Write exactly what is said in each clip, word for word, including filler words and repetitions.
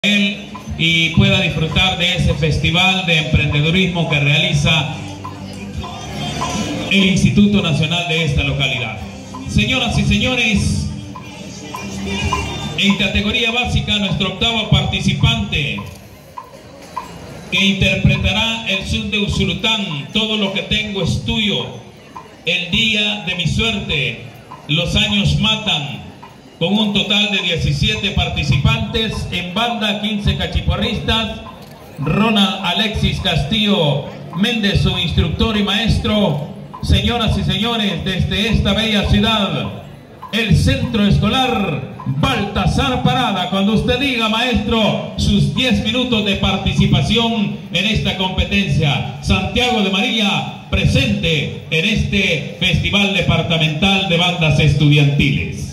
él y pueda disfrutar de ese festival de emprendedurismo que realiza el Instituto Nacional de esta localidad. Señoras y señores, en categoría básica, nuestro octavo participante que interpretará el son de Usulután, Todo lo que tengo es tuyo, El día de mi suerte, Los años matan, con un total de diecisiete participantes, en banda quince cachiporristas, Ronald Alexis Castillo Méndez, su instructor y maestro. Señoras y señores, desde esta bella ciudad, el Centro Escolar Baltasar Parada. Cuando usted diga, maestro, sus diez minutos de participación en esta competencia. Santiago de María, presente en este Festival Departamental de Bandas Estudiantiles.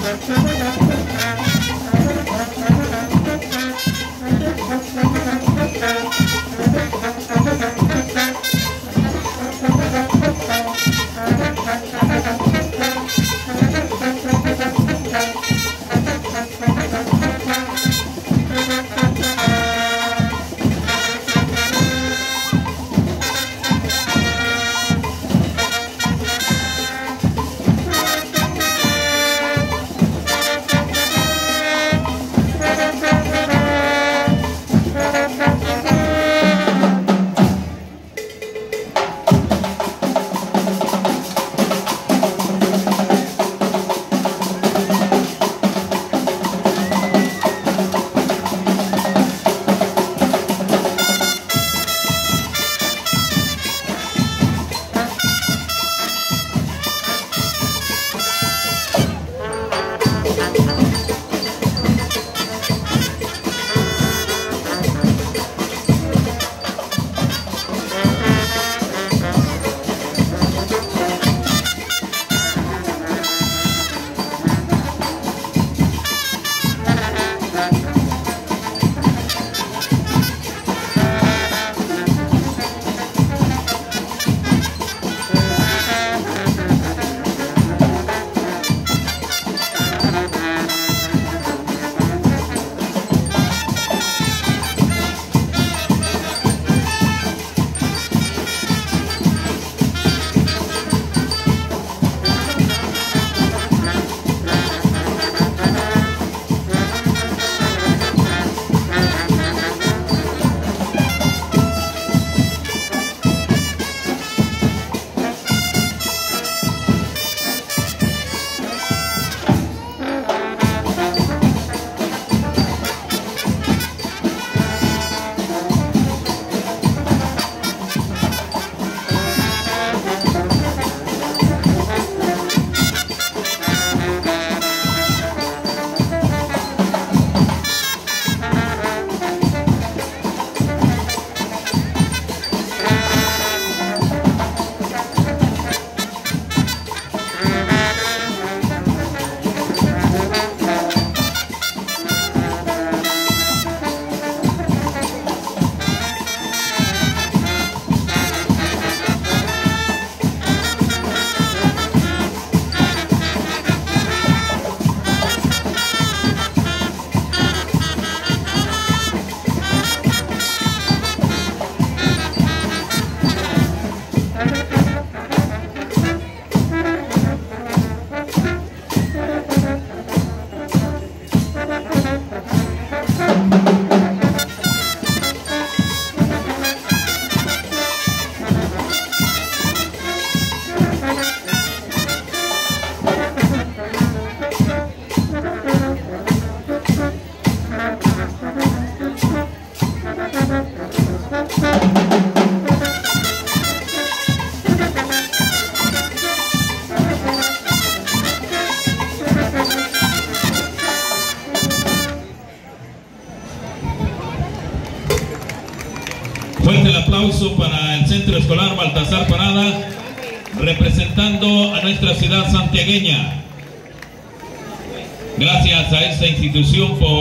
Fuerte el aplauso para el Centro Escolar Baltasar Parada, representando a nuestra ciudad santiagueña. Gracias a esta institución por